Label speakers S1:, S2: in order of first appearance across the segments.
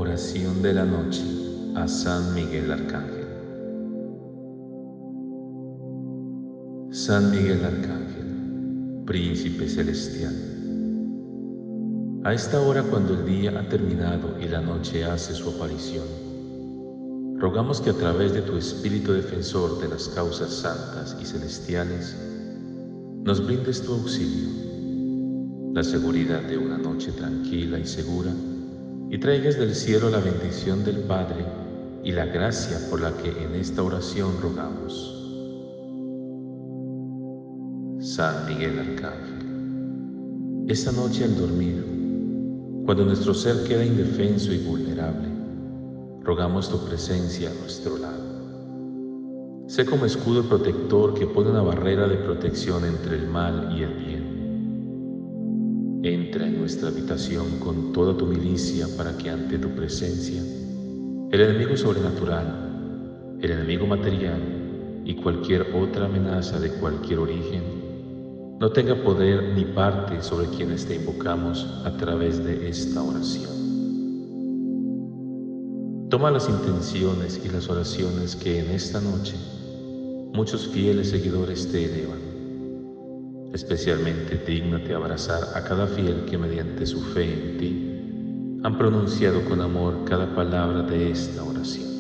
S1: Oración de la noche a San Miguel Arcángel. San Miguel Arcángel, Príncipe Celestial. A esta hora, cuando el día ha terminado y la noche hace su aparición, rogamos que a través de tu Espíritu Defensor de las causas santas y celestiales, nos brindes tu auxilio, la seguridad de una noche tranquila y segura, y traigas del cielo la bendición del Padre y la gracia por la que en esta oración rogamos. San Miguel Arcángel, esta noche al dormir, cuando nuestro ser queda indefenso y vulnerable, rogamos tu presencia a nuestro lado. Sé como escudo protector que pone una barrera de protección entre el mal y el bien. Entra en nuestra habitación con toda tu milicia para que ante tu presencia, el enemigo sobrenatural, el enemigo material y cualquier otra amenaza de cualquier origen no tenga poder ni parte sobre quienes te invocamos a través de esta oración. Toma las intenciones y las oraciones que en esta noche muchos fieles seguidores te elevan. Especialmente dígnate abrazar a cada fiel que mediante su fe en ti han pronunciado con amor cada palabra de esta oración.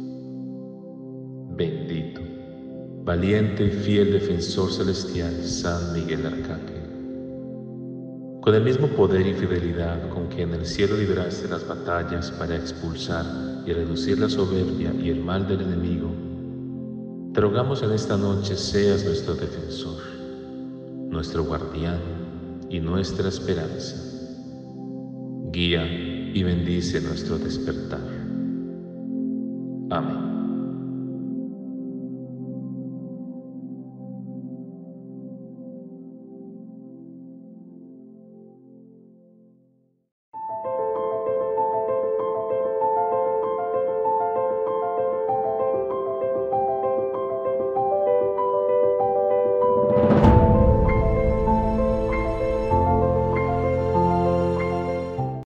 S1: Bendito, valiente y fiel defensor celestial, San Miguel Arcángel. Con el mismo poder y fidelidad con que en el cielo libraste las batallas para expulsar y reducir la soberbia y el mal del enemigo, te rogamos en esta noche seas nuestro defensor, nuestro guardián y nuestra esperanza. Guía y bendice nuestro despertar.